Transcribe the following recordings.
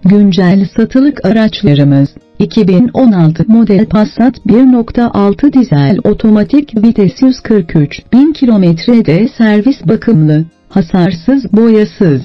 Güncel satılık araçlarımız: 2016 model Passat 1.6 dizel otomatik vites 143.000 kilometrede servis bakımlı, hasarsız boyasız.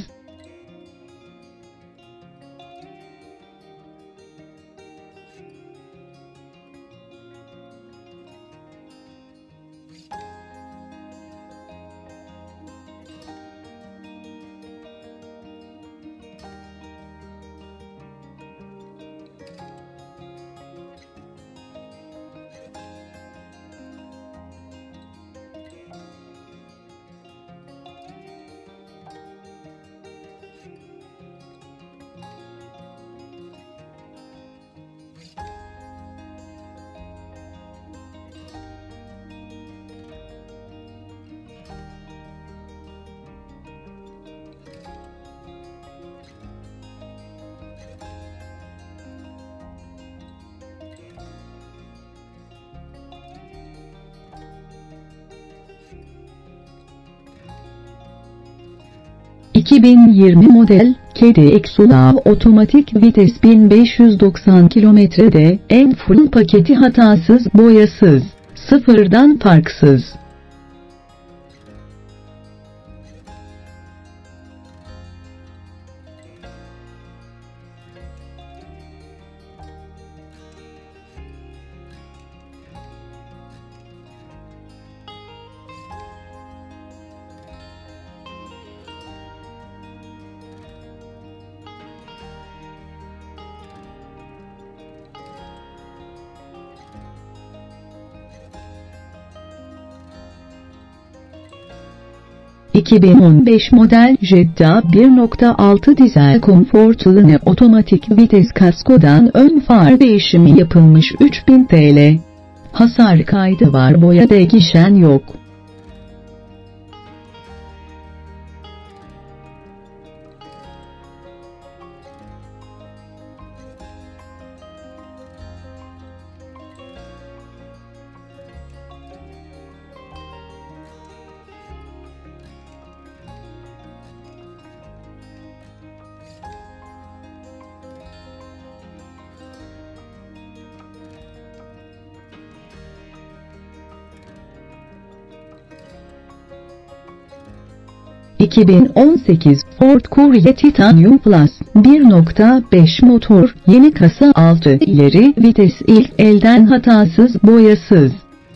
...2020 model, Kedi Exula otomatik vites 1590 kilometrede, en full paketi hatasız boyasız, sıfırdan farksız. ...2015 model Jetta 1.6 dizel konforlu otomatik vites kaskodan ön far değişimi yapılmış 3000 TL. Hasar kaydı var, boya değişen yok. ...2018 Ford Courier Titanium Plus 1.5 motor, yeni kasa 6 ileri vites, ilk elden hatasız boyasız.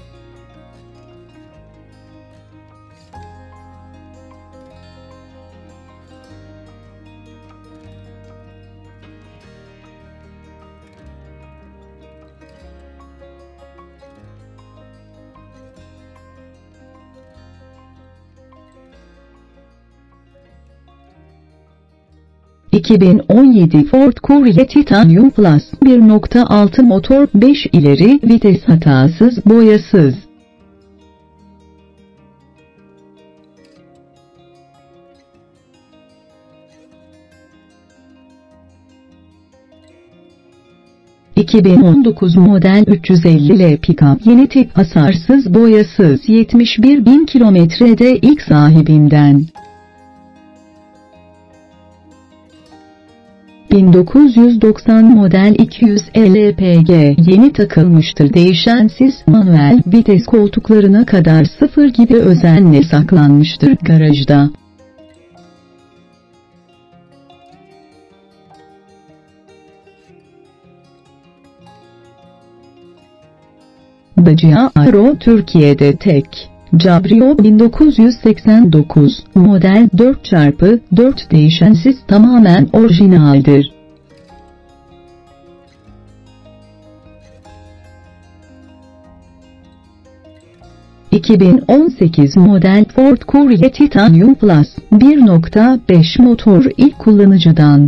...2017 Ford Courier Titanium Plus 1.6 motor 5 ileri vites hatasız boyasız. ...2019 model 350L pick-up yeni tip hasarsız boyasız 71.000 kilometrede ilk sahibinden. 1990 model 200 LPG yeni takılmıştır, değişensiz manuel vites, koltuklarına kadar sıfır gibi özenle saklanmıştır garajda. Dacia Aero Türkiye'de tek. Cabrio 1989 model 4x4 değişensiz, tamamen orijinaldir. ...2018 model Ford Courier Titanium Plus 1.5 motor ilk kullanıcıdan.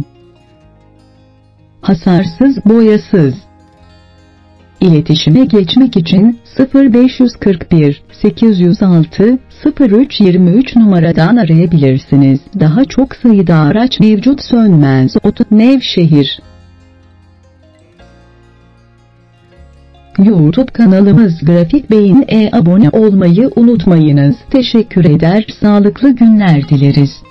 Hasarsız boyasız. İletişime geçmek için 0541 806 0323 numaradan arayabilirsiniz. Daha çok sayıda araç mevcut. Sönmez Oto, Nevşehir. YouTube kanalımız Grafik Beyin'e abone olmayı unutmayınız. Teşekkür eder, sağlıklı günler dileriz.